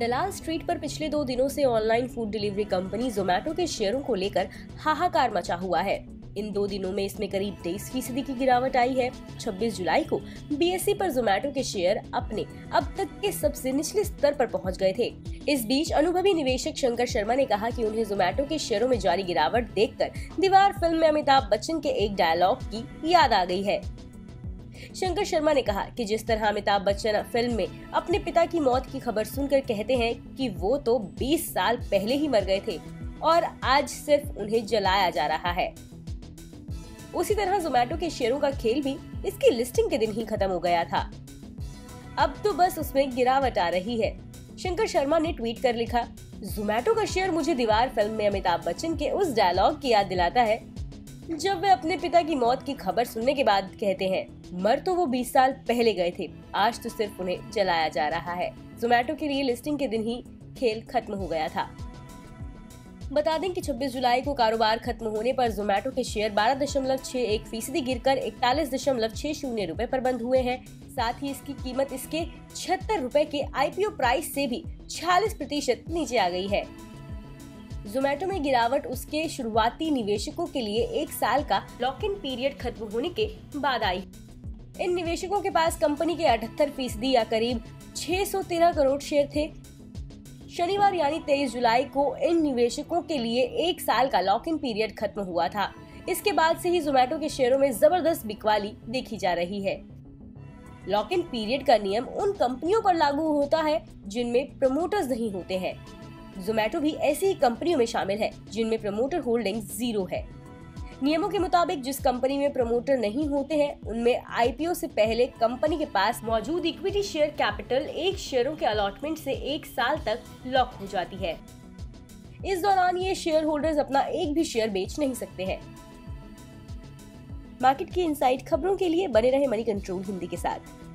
दलाल street पर पिछले 2 दिनों से online food delivery company Zomato के शेयरों को लेकर हाहाकार मचा हुआ है। इन 2 दिनों में इसमें करीब 23% की गिरावट आई है। 26 जुलाई को बीएसई पर जोमैटो के शेयर अपने अब तक के सबसे निचले स्तर पर पहुंच गए थे। इस बीच अनुभवी निवेशक शंकर शर्मा ने कहा कि उन्हें जोमैटो के शेयरों में जारी गिरावट देखकर दीवार फिल्म में अमिताभ बच्चन के एक डायलॉग की याद आ गई है। शंकर शर्मा ने कहा कि जिस तरह अमिताभ बच्चन फिल्म में अपने पिता की मौत की खबर सुनकर कहते हैं कि वो तो 20 साल पहले ही मर गए थे और आज सिर्फ उन्हें जलाया जा रहा है, उसी तरह जोमैटो के शेयरों का खेल भी इसकी लिस्टिंग के दिन ही खत्म हो गया था। अब तो बस उसमें गिरावट आ रही है। शंकर शर्मा ने ट्वीट कर लिखा, जोमैटो का शेयर मुझे दीवार फिल्म में अमिताभ बच्चन के उस डायलॉग की याद दिलाता है जब वे अपने पिता की मौत की खबर सुनने के बाद कहते हैं, मर तो वो 20 साल पहले गए थे, आज तो सिर्फ उन्हें जलाया जा रहा है। जोमैटो के लिए लिस्टिंग के दिन ही खेल खत्म हो गया था। बता दें कि 26 जुलाई को कारोबार खत्म होने पर जोमैटो के शेयर 12.61% गिरकर 41.60 रुपए पर बंद हुए हैं। साथ ही इसकी कीमत इसके 76 रुपए के आईपीओ प्राइस से भी 46% नीचे आ गई है। जोमैटो में गिरावट उसके शुरुआती निवेशकों के लिए 1 साल का लॉक इन पीरियड खत्म होने के बाद आई। इन निवेशकों के पास कंपनी के 78% या करीब 613 करोड़ शेयर थे। शनिवार यानी 23 जुलाई को इन निवेशकों के लिए 1 साल का लॉक इन पीरियड खत्म हुआ था। इसके बाद से ही जोमैटो के शेयरों में जबरदस्त बिकवाली देखी जा रही है। लॉक इन पीरियड का नियम उन कंपनियों पर लागू होता है जिनमें प्रमोटर्स नहीं होते हैं। जोमैटो भी ऐसी ही कंपनियों में शामिल है जिनमें प्रमोटर होल्डिंग 0 है। नियमों के मुताबिक जिस कंपनी में प्रमोटर नहीं होते हैं उनमें आईपीओ से पहले कंपनी के पास मौजूद इक्विटी शेयर कैपिटल एक शेयरों के अलॉटमेंट से 1 साल तक लॉक हो जाती है। इस दौरान ये शेयर होल्डर्स अपना एक भी शेयर बेच नहीं सकते हैं। मार्केट की इनसाइड खबरों के लिए बने रहे मनी कंट्रोल हिंदी के साथ।